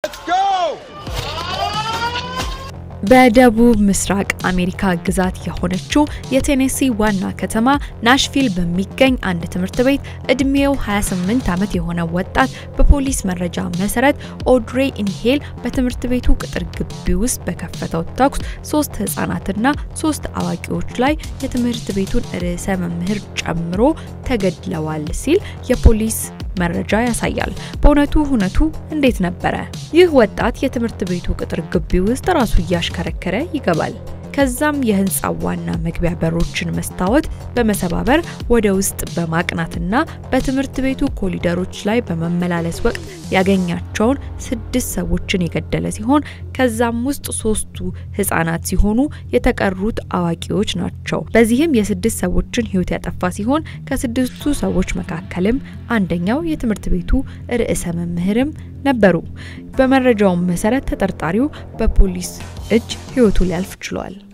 በደቡብ ምስራቅ አሜሪካ ግዛት የሆነችው የቴኔሲ ዋና ከተማ ናሽቪል በሚገኝ አንድ ትምህርት ቤት እድሜው 28 ዓመት የሆነ ወጣት በፖሊስ መረጃ መሰረት ኦድሬ ኢንሄል በትምህርት ቤቱ ቅጥር ግቢ ውስጥ በከፈተው ተኩስ 3 ህፃናትና 3 አዋቂዎች ላይ የትምህርት ቤቱን ርዕሰ መምህር ጨምሮ ተገድለዋል ሲል የፖሊስ መረጃ ያሳያል። በእውነቱ ሁነቱ እንዴት ነበረ? ይህ ወጣት የትምህርት ቤቱ ቅጥር ግቢ ውስጥ ራሱ ያሽከረከረ ይገባል። ከዛም የህንጻው ዋና መግቢያ በሮችን መስታወት በመሰባበር ወደ ውስጥ በማቅናትና በትምህርት ቤቱ ኮሪደሮች ላይ በመመላለስ ወቅት ያገኛቸውን 6 ሰዎችን የገደለ ሲሆን ከዛም ውስጥ 3ቱ ህፃናት ሲሆኑ የተቀሩት አዋቂዎች ናቸው። በዚህም የ6 ሰዎችን ህይወት ያጠፋ ሲሆን ከ6ቱ ሰዎች መካከልም አንደኛው የትምህርት ቤቱ ርዕሰ መምህርም ነበሩ። በመረጃው መሰረት ተጠርጣሪው በፖሊስ እጅ ህይወቱ ሊያልፍ ችሏል።